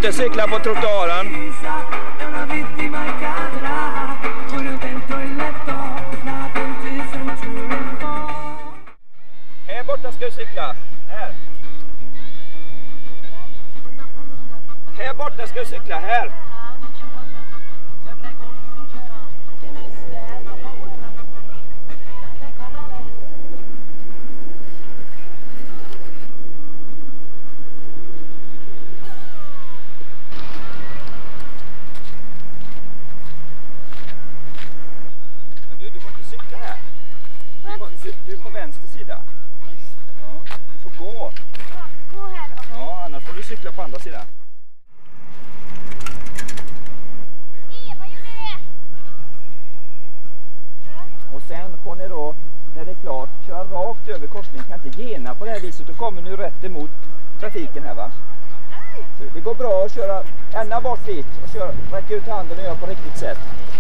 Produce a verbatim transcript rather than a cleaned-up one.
ska cykla på trottoaren. Här borta ska du cykla. Här. Här borta ska du cykla. Här. Du, du får inte cykla här. Du, får, du, du är på vänster sida. Ja, du får gå. Gå här då. Ja, annars får du cykla på andra sidan. Eva gjorde det. Och sen får ni då, när det är klart, köra rakt över korsningen. Kan inte gena på det här viset. Då kommer ni rätt emot trafiken här, va? Så det går bra att köra ända bort dit och köra, räcka ut handen och göra på riktigt sätt.